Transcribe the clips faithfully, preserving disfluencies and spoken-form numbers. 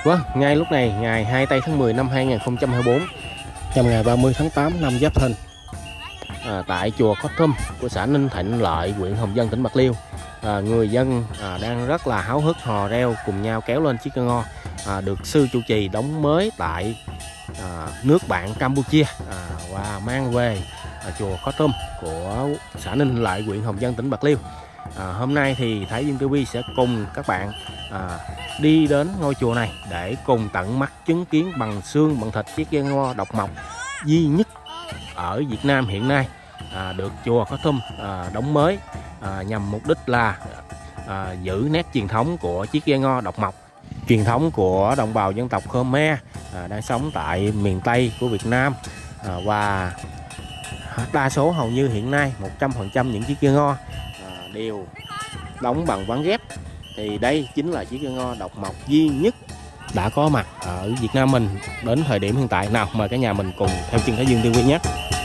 Vâng, ngay lúc này ngày hai mươi tây tháng mười năm hai nghìn không trăm hai mươi tư, trong ngày ba mươi tháng tám năm Giáp Thìn, à, tại chùa Có Thum của xã Ninh Thạnh Lợi, huyện Hồng Dân, tỉnh Bạc Liêu, à, người dân à, đang rất là háo hức hò reo cùng nhau kéo lên chiếc cây ngo à, được sư trụ trì đóng mới tại à, nước bạn Campuchia à, và mang về à, chùa Có Thum của xã Ninh Thạnh Lợi, huyện Hồng Dân, tỉnh Bạc Liêu. À, hôm nay thì Thái Dương ti vi sẽ cùng các bạn à, đi đến ngôi chùa này để cùng tận mắt chứng kiến bằng xương bằng thịt chiếc cây ngo độc mộc duy nhất ở Việt Nam hiện nay, à, được chùa Có Thum à, đóng mới à, nhằm mục đích là à, giữ nét truyền thống của chiếc cây ngo độc mộc, truyền thống của đồng bào dân tộc Khmer à, đang sống tại miền Tây của Việt Nam, à, và đa số hầu như hiện nay một trăm phần trăm những chiếc cây ngo à, đều đóng bằng ván ghép. Thì đây chính là chiếc cây ngo độc mộc duy nhất đã có mặt ở Việt Nam mình đến thời điểm hiện tại. Nào mời cả nhà mình cùng theo chân Thái Dương ti vi nhé.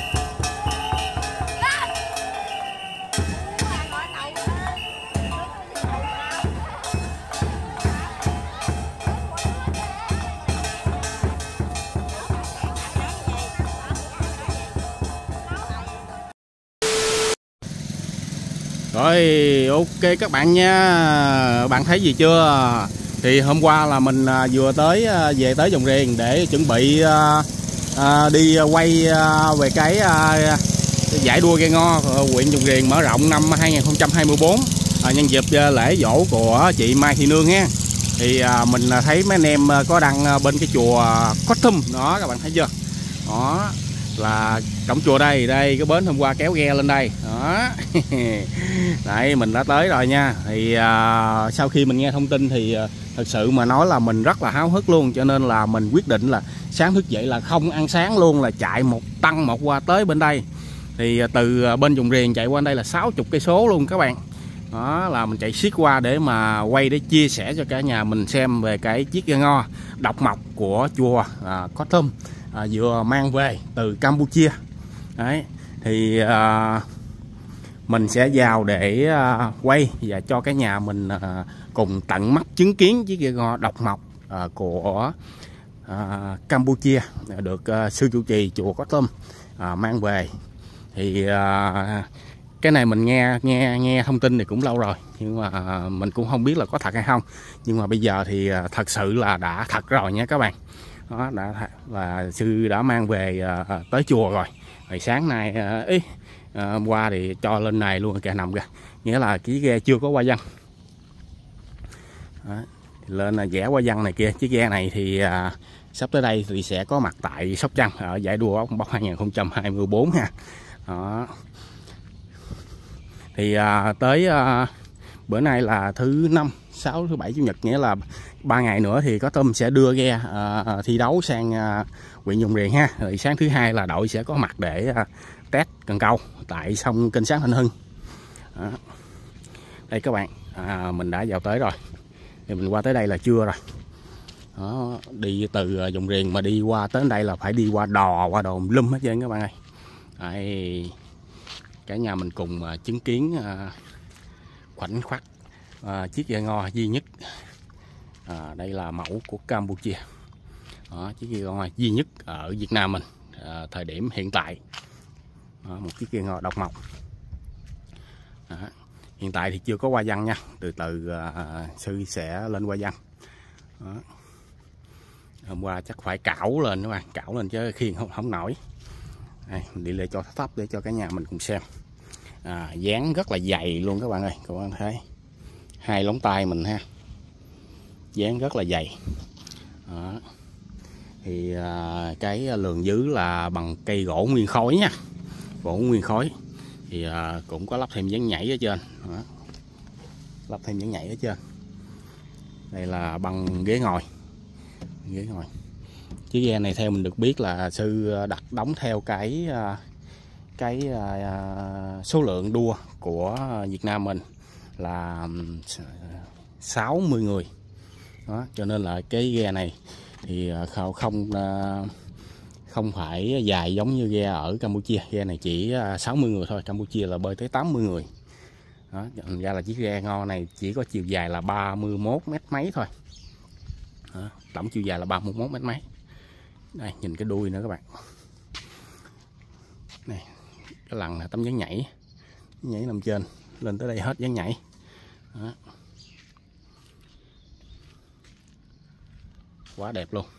Rồi, ok các bạn nha. Bạn thấy gì chưa? Thì hôm qua là mình vừa tới về tới Dòng Riềng để chuẩn bị à, đi quay về cái à, giải đua cây ngo huyện Dòng Riềng mở rộng năm hai nghìn không trăm hai mươi tư, à, nhân dịp lễ giỗ của chị Mai Thị Nương ha. Thì à, mình thấy mấy anh em có đăng bên cái chùa Có Thum đó, các bạn thấy chưa? Đó là cổng chùa đây, đây cái bến hôm qua kéo ghe lên đây đó. Đấy, mình đã tới rồi nha. Thì à, sau khi mình nghe thông tin thì à, thật sự mà nói là mình rất là háo hức luôn, cho nên là mình quyết định là sáng thức dậy là không ăn sáng luôn, là chạy một tăng một qua tới bên đây. Thì à, từ bên Dòng Riềng chạy qua đây là sáu mươi cây số luôn các bạn. Đó là mình chạy xiết qua để mà quay để chia sẻ cho cả nhà mình xem về cái chiếc cây ngo độc mộc của chùa à, Có Thum à, vừa mang về từ Campuchia. Đấy, thì à, mình sẽ vào để à, quay và cho cả nhà mình à, cùng tận mắt chứng kiến chiếc cây ngo độc mộc à, của à, Campuchia được à, sư trụ trì chùa Có Thum à, mang về. Thì à, cái này mình nghe nghe nghe thông tin thì cũng lâu rồi, nhưng mà à, mình cũng không biết là có thật hay không. Nhưng mà bây giờ thì à, thật sự là đã thật rồi nha các bạn. Đó, đã là sư đã mang về à, tới chùa rồi. Rồi sáng nay à, ý, à, hôm qua thì cho lên này luôn kìa, nằm kìa, nghĩa là cái ghe chưa có qua văn. Đó, lên là vẽ qua văn này kia. Chiếc ghe này thì à, sắp tới đây thì sẽ có mặt tại Sóc Trăng ở giải đua ốc bóc hai nghìn không trăm hai mươi tư ha. Đó. Thì à, tới à, bữa nay là thứ năm, sáu, thứ bảy, chủ nhật, nghĩa là ba ngày nữa thì Có Thum sẽ đưa ghe à, thi đấu sang à, huyện Dòng Riềng ha. Rồi sáng thứ hai là đội sẽ có mặt để à, test cần câu tại sông kênh Sáng Thanh Hưng. Đó. Đây các bạn, à, mình đã vào tới rồi. Thì mình qua tới đây là trưa rồi. Đó, đi từ Dòng Riềng mà đi qua tới đây là phải đi qua đò, qua đò lum hết trơn các bạn ơi. Đây, cả nhà mình cùng uh, chứng kiến uh, khoảnh khắc uh, chiếc cây ngo duy nhất. À, đây là mẫu của Campuchia. Đó, chiếc cây ngo duy nhất ở Việt Nam mình uh, thời điểm hiện tại. Đó, một chiếc cây ngo độc mộc. Đó, hiện tại thì chưa có qua văn nha, từ từ uh, sư sẽ lên qua văn. Đó. Hôm qua chắc phải cảo lên các bạn, cảo lên chứ khiêng không không nổi. Đây, mình đi lên cho thấp để cho cả nhà mình cùng xem. À, dáng rất là dày luôn các bạn ơi, các bạn thấy hai lóng tay mình ha, dáng rất là dày. Đó. Thì à, cái lường dưới là bằng cây gỗ nguyên khối nha, gỗ nguyên khối. Thì à, cũng có lắp thêm dán nhảy ở trên. Đó. Lắp thêm dán nhảy ở trên. Đây là bằng ghế ngồi, ghế ngồi. Chiếc ghe này theo mình được biết là sư đặt đóng theo cái cái số lượng đua của Việt Nam mình là sáu mươi người. Đó, cho nên là cái ghe này thì không không không phải dài giống như ghe ở Campuchia. Ghe này chỉ sáu mươi người thôi, Campuchia là bơi tới tám mươi người. Đó, ra là chiếc ghe ngo này chỉ có chiều dài là ba mươi mốt mét mấy thôi. Đó, tổng chiều dài là ba mươi mốt mét mấy. Đây nhìn cái đuôi nữa các bạn. Này, cái lần là tấm dáng nhảy, nhảy nằm trên, lên tới đây hết dáng nhảy. Đó. Quá đẹp luôn.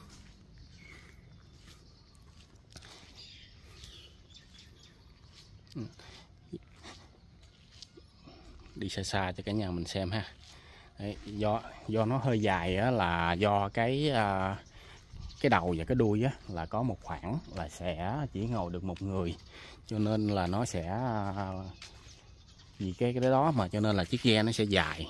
Đi xa xa cho cả nhà mình xem ha. Đấy, do do nó hơi dài á, là do cái uh, cái đầu và cái đuôi á, là có một khoảng là sẽ chỉ ngồi được một người, cho nên là nó sẽ uh, vì cái cái đó mà cho nên là chiếc ghe nó sẽ dài.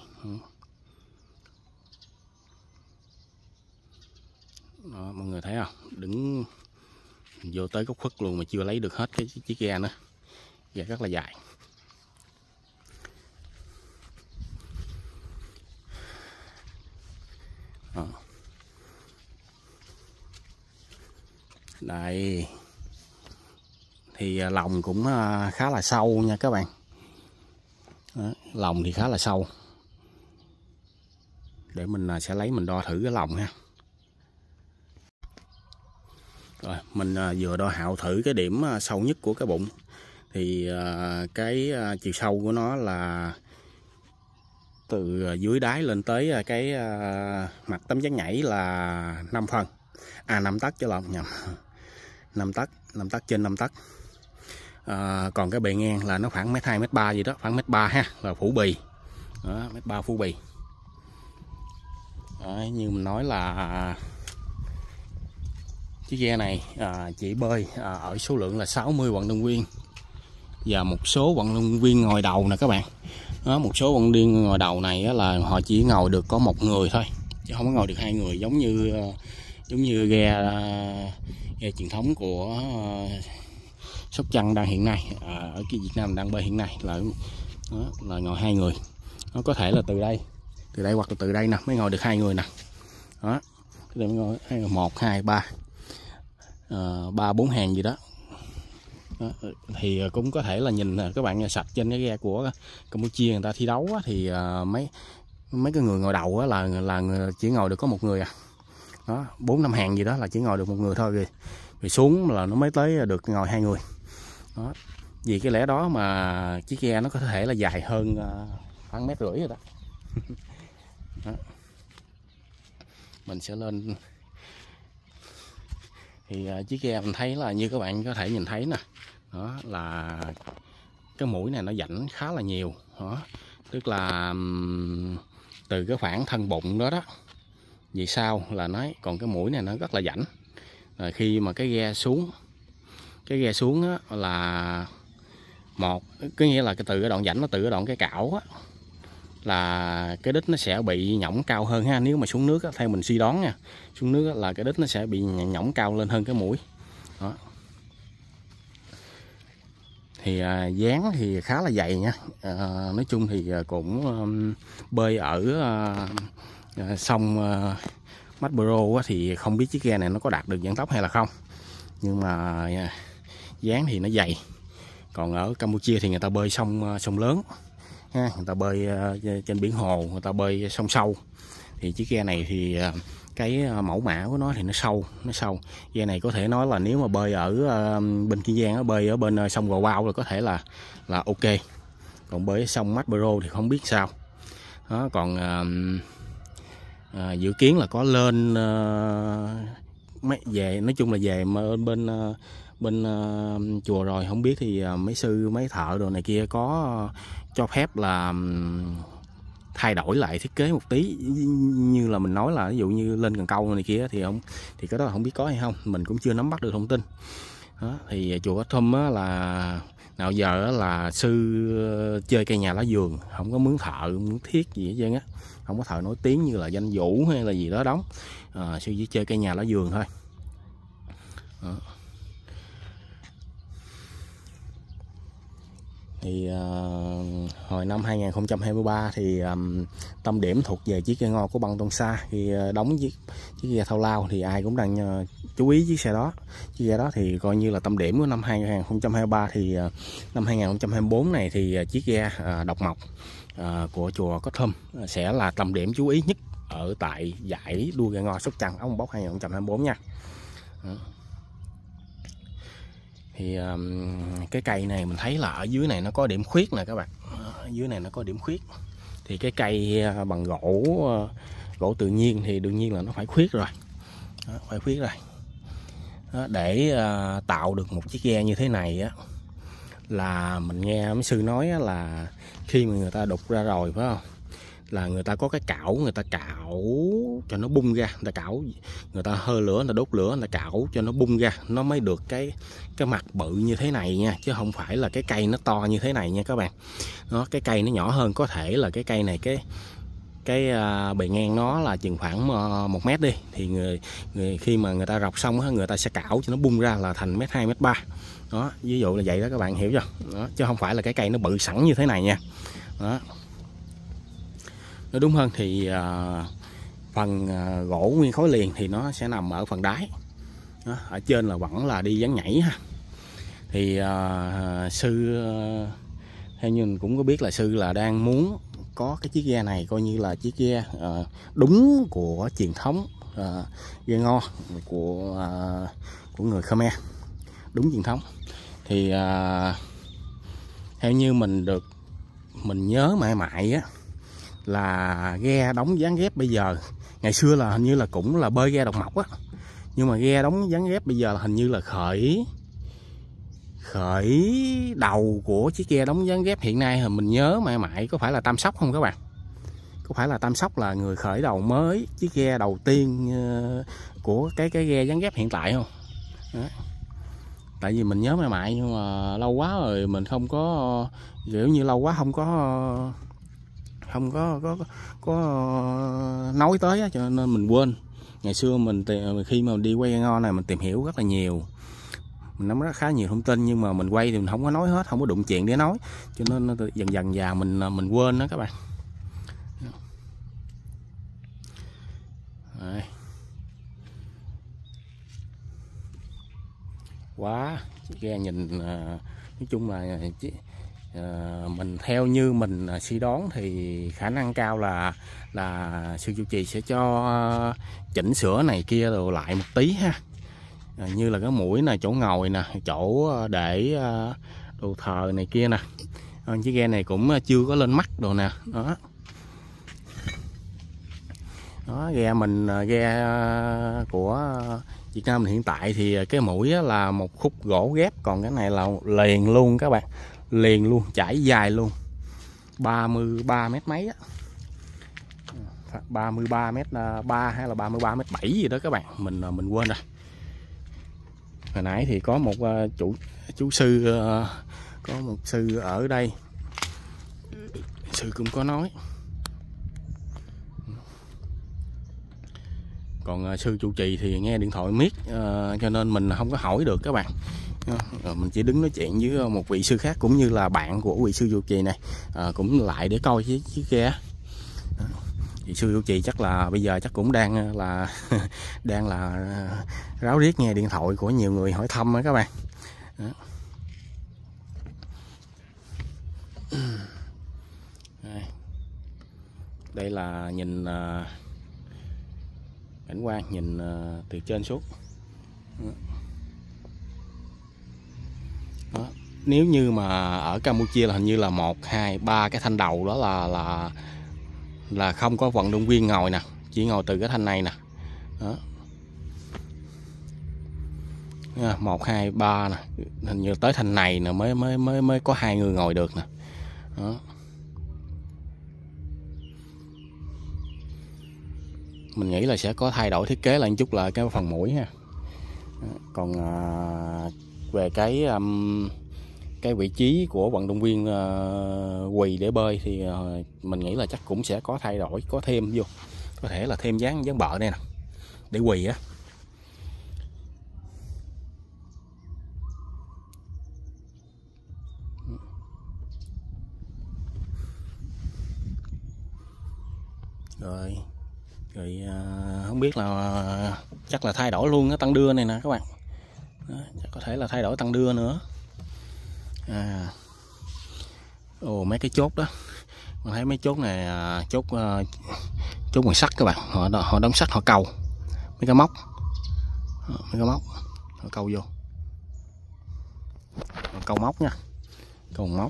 Đó, mọi người thấy không, đứng vô tới góc khuất luôn mà chưa lấy được hết cái chiếc ghe nữa. Ghe rất là dài. Đó. Đây thì lòng cũng khá là sâu nha các bạn. Đó, lòng thì khá là sâu. Để mình sẽ lấy mình đo thử cái lòng ha. Rồi mình vừa đo hạo thử cái điểm sâu nhất của cái bụng. Thì cái chiều sâu của nó là từ dưới đáy lên tới cái mặt tấm dáng nhảy là năm phân. À năm tấc chứ lộn nhầm. năm tấc, năm tấc trên năm tấc. À, còn cái bề ngang là nó khoảng mét hai, mét ba gì đó, khoảng mét ba ha, là phủ bì. Đó, mét ba phủ bì. Đó, như mình nói là chiếc ghe này à, chỉ bơi à, ở số lượng là sáu mươi vận động viên và một số vận động viên ngồi đầu nè các bạn. Đó, một số vận động viên ngồi đầu này á, là họ chỉ ngồi được có một người thôi, chứ không có ngồi được hai người, giống như giống như ghe ghe truyền thống của Sóc Trăng đang hiện nay, à, ở cái Việt Nam đang bơi hiện nay là đó, là ngồi hai người. Nó có thể là từ đây, từ đây hoặc là từ đây nè mới ngồi được hai người nè. Đó, mới ngồi một, hai, ba, ba bốn hàng gì đó. Đó. Thì cũng có thể là nhìn các bạn sạch trên cái ghe của Campuchia người ta thi đấu á, thì mấy mấy cái người ngồi đầu á, là là chỉ ngồi được có một người à. Đó, bốn năm hàng gì đó là chỉ ngồi được một người thôi, rồi, rồi xuống là nó mới tới được ngồi hai người. Đó. Vì cái lẽ đó mà chiếc ghe nó có thể là dài hơn khoảng mét rưỡi rồi đó. Đó. Mình sẽ lên thì chiếc ghe mình thấy là như các bạn có thể nhìn thấy nè. Đó là cái mũi này nó rãnh khá là nhiều. Đó. Tức là từ cái khoảng thân bụng đó đó vì sao là nói, còn cái mũi này nó rất là rãnh. Rồi khi mà cái ghe xuống cái ghe xuống á, là một có nghĩa là cái từ cái đoạn rãnh nó từ cái đoạn cái cảo á, là cái đít nó sẽ bị nhõng cao hơn ha. Nếu mà xuống nước á, theo mình suy đoán nha, xuống nước á, là cái đít nó sẽ bị nhõng cao lên hơn cái mũi. Đó. Thì à, dáng thì khá là dày nha. À, nói chung thì cũng um, bơi ở uh, sông uh, Macbro thì không biết chiếc ghe này nó có đạt được vận tốc hay là không, nhưng mà uh, dáng thì nó dày. Còn ở Campuchia thì người ta bơi sông uh, sông lớn ha, người ta bơi uh, trên biển hồ, người ta bơi sông sâu. Thì chiếc ghe này thì uh, cái mẫu mã của nó thì nó sâu, nó sâu. Ghe này có thể nói là nếu mà bơi ở uh, bên Kiên Giang, bơi ở bên uh, sông Gò Quao là có thể là là ok. Còn bơi ở sông Macbro thì không biết sao. Đó, còn uh, uh, dự kiến là có lên uh, mấy về, nói chung là về bên uh, bên uh, chùa rồi không biết thì uh, mấy sư mấy thợ đồ này kia có uh, cho phép là um, thay đổi lại thiết kế một tí, như là mình nói là ví dụ như lên cần câu này kia thì không, thì cái đó là không biết có hay không, mình cũng chưa nắm bắt được thông tin. Đó, thì chùa Cát Thum á, là nào giờ á, là sư chơi cây nhà lá vườn, không có mướn thợ mướn thiết gì hết trơn á, không có thợ nổi tiếng như là Danh Vũ hay là gì đó đóng, à, sư chỉ chơi cây nhà lá vườn thôi. Đó. Thì uh, hồi năm hai nghìn không trăm hai mươi ba thì um, tâm điểm thuộc về chiếc ghe ngò của Băng Tôn Sa. Khi uh, đóng chiếc chiếc ghe Thao Lao thì ai cũng đang uh, chú ý chiếc xe đó. Chiếc ghe đó thì coi như là tâm điểm của năm hai nghìn không trăm hai mươi ba. Thì uh, năm hai nghìn không trăm hai mươi tư này thì uh, chiếc ghe uh, Độc Mộc uh, của chùa Cát Thum uh, sẽ là tâm điểm chú ý nhất ở tại giải đua ghe ngo Sóc Trăng Ốc Bốc hai không hai tư nha. Đó. Thì um, cái cây này mình thấy là ở dưới này nó có điểm khuyết nè các bạn, ở dưới này nó có điểm khuyết. Thì cái cây bằng gỗ gỗ tự nhiên thì đương nhiên là nó phải khuyết rồi. Đó, phải khuyết rồi. Đó, để uh, tạo được một chiếc ghe như thế này á, là mình nghe mấy sư nói á, là khi mà người ta đục ra rồi phải không, là người ta có cái cạo, người ta cạo cho nó bung ra, người ta cạo, người ta hơi lửa, người ta đốt lửa, người ta cạo cho nó bung ra, nó mới được cái cái mặt bự như thế này nha, chứ không phải là cái cây nó to như thế này nha các bạn. Đó, cái cây nó nhỏ hơn, có thể là cái cây này cái cái uh, bề ngang nó là chừng khoảng uh, một mét đi, thì người, người khi mà người ta rọc xong á, người ta sẽ cạo cho nó bung ra là thành mét hai, mét ba. Đó, ví dụ là vậy đó các bạn hiểu chưa? Đó, chứ không phải là cái cây nó bự sẵn như thế này nha. Đó. Nói đúng hơn thì uh, phần uh, gỗ nguyên khối liền thì nó sẽ nằm ở phần đáy. Đó, ở trên là vẫn là đi ván nhảy ha. Thì uh, sư uh, theo như mình cũng có biết là sư là đang muốn có cái chiếc ghe này coi như là chiếc ghe uh, đúng của truyền thống uh, ghe ngo của uh, của người Khmer, đúng truyền thống. Thì uh, theo như mình được mình nhớ mãi mãi á, là ghe đóng dán ghép bây giờ, ngày xưa là hình như là cũng là bơi ghe độc mộc á, nhưng mà ghe đóng dán ghép bây giờ là hình như là khởi khởi đầu của chiếc ghe đóng dán ghép hiện nay, mình nhớ mãi mãi có phải là Tam Sóc không các bạn? Có phải là Tam Sóc là người khởi đầu mới chiếc ghe đầu tiên của cái cái ghe dán ghép hiện tại không? Đó. Tại vì mình nhớ mãi mãi nhưng mà lâu quá rồi mình không có, kiểu như lâu quá không có không có có có nói tới á, cho nên mình quên. Ngày xưa mình khi mà đi quay ghe ngo này mình tìm hiểu rất là nhiều, mình nắm rất khá nhiều thông tin, nhưng mà mình quay thì mình không có nói hết, không có đụng chuyện để nói, cho nên dần dần già mình mình quên đó các bạn. Đấy. Quá ghe nhìn nói chung là uh, mình theo như mình suy đoán thì khả năng cao là là sư chủ trì sẽ cho chỉnh sửa này kia rồi lại một tí ha. À, như là cái mũi này, chỗ ngồi nè, chỗ để uh, đồ thờ này kia nè. À, chiếc ghe này cũng chưa có lên mắt đồ nè. Đó. Đó, ghe mình ghe của Việt Nam hiện tại thì cái mũi là một khúc gỗ ghép, còn cái này là liền luôn các bạn, liền luôn, trải dài luôn, ba mươi ba mét mấy á, ba mươi ba mét ba hay là ba mươi ba mét bảy gì đó các bạn, mình mình quên rồi. Hồi nãy thì có một chủ chú sư, có một sư ở đây, sư cũng có nói. Còn sư trụ trì thì nghe điện thoại miết, uh, cho nên mình không có hỏi được các bạn. Uh, mình chỉ đứng nói chuyện với một vị sư khác cũng như là bạn của vị sư trụ trì này, uh, cũng lại để coi chiếc chiếc ghe. Uh, thì sư trụ trì chắc là bây giờ chắc cũng đang là đang là ráo riết nghe điện thoại của nhiều người hỏi thăm đó các bạn. Uh. Đây là nhìn uh, cảnh quan nhìn uh, từ trên xuống. Đó. Nếu như mà ở Campuchia là hình như là một hai ba cái thanh đầu đó là là là không có vận động viên ngồi nè, chỉ ngồi từ cái thanh này nè. Đó. một hai ba nè, hình như tới thanh này nè mới mới mới mới có hai người ngồi được nè. Đó. Mình nghĩ là sẽ có thay đổi thiết kế lại một chút là cái phần mũi ha. Còn à, về cái um, cái vị trí của vận động viên uh, quỳ để bơi thì uh, mình nghĩ là chắc cũng sẽ có thay đổi, có thêm vô, có thể là thêm dáng dáng bợ đây nè để quỳ á. Rồi rồi uh, không biết là uh, chắc là thay đổi luôn cái tăng đưa này nè các bạn. Đó, chắc có thể là thay đổi tăng đưa nữa. À, ồ mấy cái chốt đó, Mình thấy mấy chốt này chốt chốt bằng sắt các bạn, họ họ đóng sắt, họ câu mấy cái móc, mấy cái móc họ câu vô, họ câu móc nha, câu móc.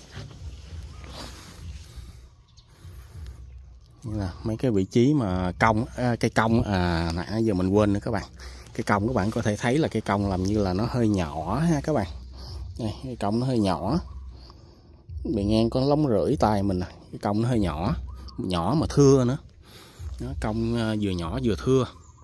Như là mấy cái vị trí mà cong, à, cây cong à, nãy giờ mình quên nữa các bạn. Cây cong các bạn có thể thấy là cây cong làm như là nó hơi nhỏ ha các bạn. Đây, cây cong nó hơi nhỏ, bề ngang có lóng rưỡi tay mình nè. Cái cong nó hơi nhỏ, nhỏ mà thưa nữa. Nó cong vừa nhỏ vừa thưa,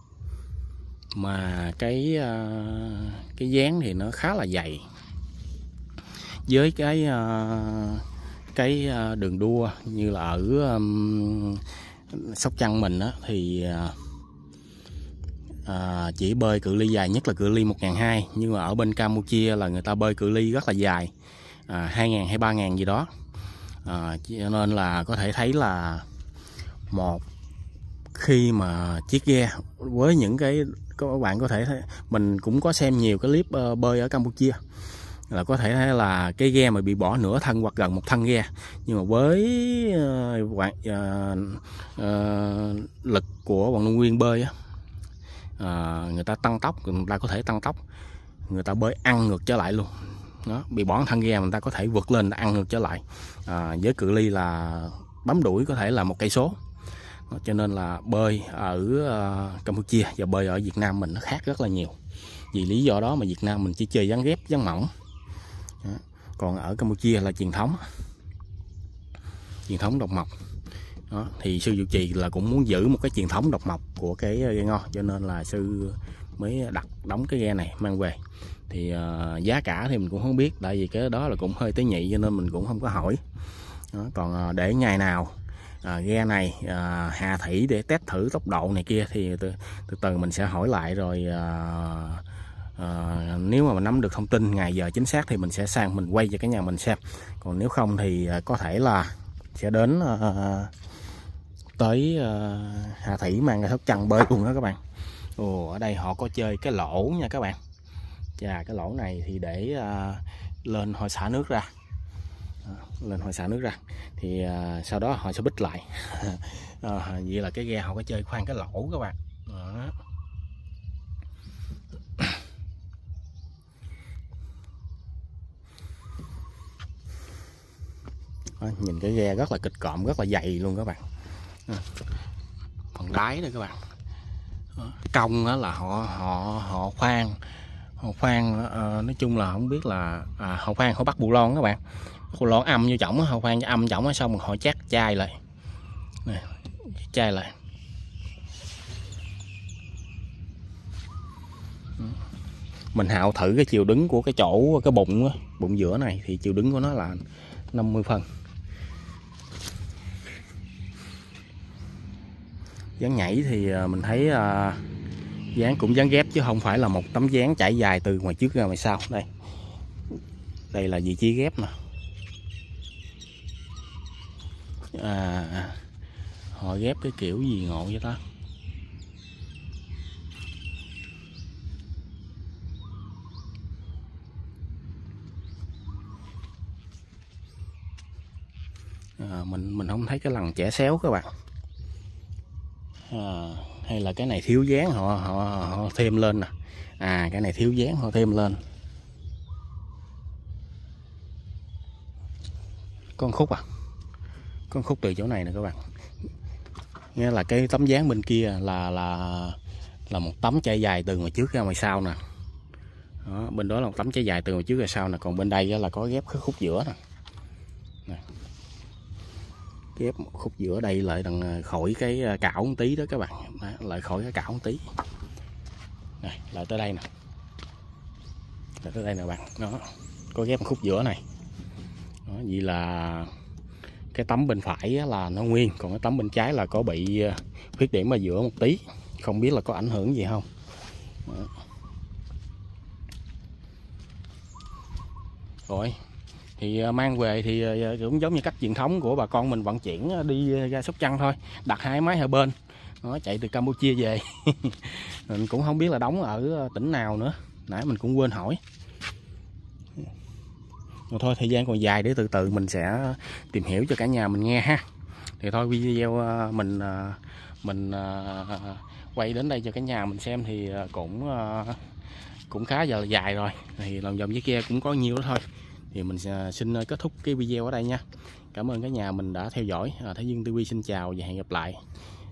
mà cái cái dáng thì nó khá là dày. Với cái cái đường đua như là ở um, Sóc Trăng mình á, thì à, chỉ bơi cự ly dài nhất là cự ly một nghìn hai trăm, nhưng mà ở bên Campuchia là người ta bơi cự ly rất là dài, à, hai nghìn hay ba nghìn gì đó, à, cho nên là có thể thấy là một khi mà chiếc ghe với những cái, các bạn có thể thấy, mình cũng có xem nhiều cái clip uh, bơi ở Campuchia, là có thể thấy là cái ghe mà bị bỏ nửa thân hoặc gần một thân ghe, nhưng mà với uh, uh, uh, lực của vận động viên bơi á, uh, người ta tăng tốc, người ta có thể tăng tốc, người ta bơi ăn ngược trở lại luôn. Đó, bị bỏ thân ghe người ta có thể vượt lên ăn ngược trở lại, à, với cự ly là bấm đuổi có thể là một cây số. Đó, cho nên là bơi ở uh, Campuchia và bơi ở Việt Nam mình nó khác rất là nhiều. Vì lý do đó mà Việt Nam mình chỉ chơi ván ghép, ván mỏng. Đó, còn ở Campuchia là truyền thống truyền thống độc mộc. Đó, thì sư Diệu Trì là cũng muốn giữ một cái truyền thống độc mộc của cái ghe ngo, cho nên là sư mới đặt đóng cái ghe này mang về. Thì uh, giá cả thì mình cũng không biết, tại vì cái đó là cũng hơi tế nhị cho nên mình cũng không có hỏi. Đó, còn uh, để ngày nào uh, ghe này uh, hạ thủy để test thử tốc độ này kia thì từ từ, từ mình sẽ hỏi lại, rồi uh, uh, nếu mà mình nắm được thông tin ngày giờ chính xác thì mình sẽ sang mình quay cho cả nhà mình xem. Còn nếu không thì uh, có thể là sẽ đến uh, tới uh, hạ thủy mang ra Sóc Trăng bơi luôn đó các bạn. Ồ, ở đây họ có chơi cái lỗ nha các bạn. Và cái lỗ này thì để uh, lên họ xả nước ra, à, lên họ xả nước ra thì uh, sau đó họ sẽ bích lại. À, vậy là cái ghe họ có chơi khoan cái lỗ các bạn. Đó. Đó, nhìn cái ghe rất là kịch cộm, rất là dày luôn các bạn. À, phần đáy đây các bạn. Đó, cong đó là họ họ họ khoan họ khoan uh, nói chung là không biết là à, họ khoan họ bắt bù lon các bạn, bù lon âm vô chổng, họ khoan âm chổng xong rồi họ chát chai lại này, chai lại. Mình hạo thử cái chiều đứng của cái chỗ cái bụng bụng giữa này thì chiều đứng của nó là năm mươi phân. Dáng nhảy thì mình thấy uh, dáng cũng dáng ghép chứ không phải là một tấm dáng trải dài từ ngoài trước ra ngoài sau. Đây, đây là vị trí ghép nè. À, họ ghép cái kiểu gì ngộ vậy ta? À, mình mình không thấy cái lần chẻ xéo các bạn. À, hay là cái này thiếu dáng họ họ họ thêm lên nè. À, cái này thiếu dáng họ thêm lên. Con khúc à? Con khúc từ chỗ này nè các bạn. Nghĩa là cái tấm dáng bên kia là là là một tấm trải dài từ ngoài trước ra ngoài sau nè. Đó, bên đó là một tấm trải dài từ ngoài trước ra sau nè, còn bên đây là có ghép cái khúc giữa nè. Nè. Ghép một khúc giữa đây lại đằng khỏi cái cảo một tí đó các bạn. Đó, lại khỏi cái cảo một tí. Này, lại tới đây nè. Lại tới đây nè bạn. Đó, có ghép một khúc giữa này. Đó, vậy là cái tấm bên phải là nó nguyên, còn cái tấm bên trái là có bị khuyết điểm ở giữa một tí, không biết là có ảnh hưởng gì không. Đó. Rồi thì mang về thì cũng giống như cách truyền thống của bà con mình vận chuyển đi ra Sóc Trăng thôi, đặt hai máy hai bên. Nó chạy từ Campuchia về. Mình cũng không biết là đóng ở tỉnh nào nữa, nãy mình cũng quên hỏi. Rồi thôi, thời gian còn dài để từ từ mình sẽ tìm hiểu cho cả nhà mình nghe ha. Thì thôi video mình mình quay đến đây cho cả nhà mình xem thì cũng cũng khá giờ là dài rồi. Thì lòng vòng dưới kia cũng có nhiêu đó thôi. Thì mình sẽ xin kết thúc cái video ở đây nha. Cảm ơn cả nhà mình đã theo dõi. Thái Dương ti vi xin chào và hẹn gặp lại.